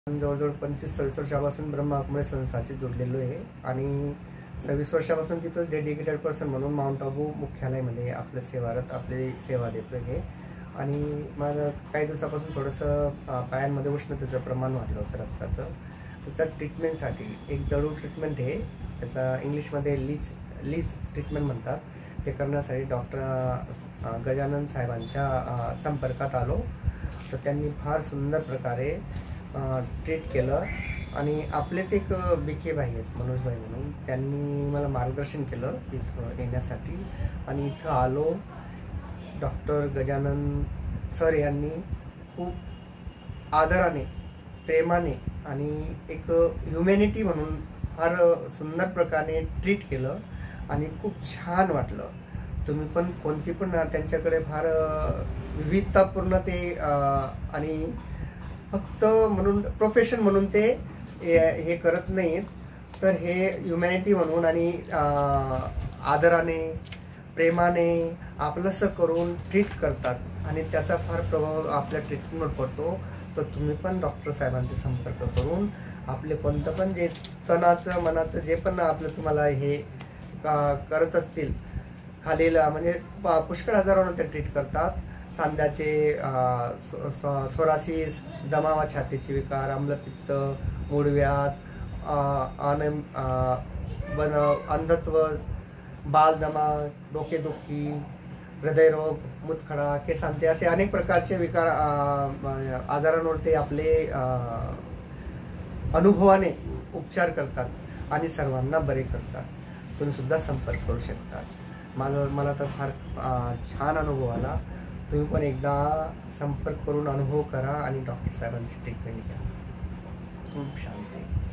जवळजवळ 25-26 वर्षापासून ब्रह्माकुमारी संस्थाशी जोडलेलो आहे आणि 26 वर्षापासून तिथंच डेडिकेटेड पर्सन म्हणून माउंट आबू मुख्यालयामध्ये आपलं सेवारत आपली सेवा देतो आहे. आणि माझं काही दिवसापासून थोडंसं पायांमध्ये उष्णतेचं प्रमाण वाढलं होतं रक्ताचं. त्याचा ट्रीटमेंटसाठी एक जळू ट्रीटमेंट आहे, त्याचा इंग्लिशमध्ये लीच ट्रीटमेंट म्हणतात. ते करण्यासाठी डॉक्टर गजानन साहेबांच्या संपर्कात आलो, तर त्यांनी फार सुंदर प्रकारे ट्रीट केलं. आणि आपलेच एक BK भाई आहेत मनोजभाई म्हणून, त्यांनी मला मार्गदर्शन केलं इथं येण्यासाठी. आणि इथं आलो. डॉक्टर गजानन सर यांनी खूप आदराने, प्रेमाने आणि एक ह्युमॅनिटी म्हणून फार सुंदर प्रकारे ट्रीट केलं आणि खूप छान वाटलं. तुम्ही पण कोणती पण त्यांच्याकडे फार विविधतापूर्ण ते आणि फक्त म्हणून प्रोफेशन म्हणून ते हे करत नाहीत, तर हे ह्युमॅनिटी म्हणून आणि आदराने, प्रेमाने आपलंसं करून ट्रीट करतात आणि त्याचा फार प्रभाव आपल्या ट्रीटमेंटवर पडतो. तर तुम्ही पण डॉक्टर साहेबांचा संपर्क करून आपले कोणतं पण जे तणाचं मनाचं जे पण आपलं तुम्हाला हे करत असतील, खालील म्हणजे पुष्कळ आजारांवर ते ट्रीट करतात. सांध्याचे सोरासिस, दमा व छातीचे विकार, आम्लपित्त, मूळव्याध, अंधत्व, बालदमा, डोकेदुखी, हृदयरोग, मूतखडा, केसांचे असे अनेक प्रकारचे विकार आजारांवर ते आपले अनुभवाने उपचार करतात आणि सर्वांना बरे करतात. तुम्ही सुद्धा संपर्क करू शकतात. मला तर फार छान अनुभव आला. तुम्ही पण एकदा संपर्क करून अनुभव करा आणि डॉक्टर साहेबांची ट्रीटमेंट घ्या. खूप शांती.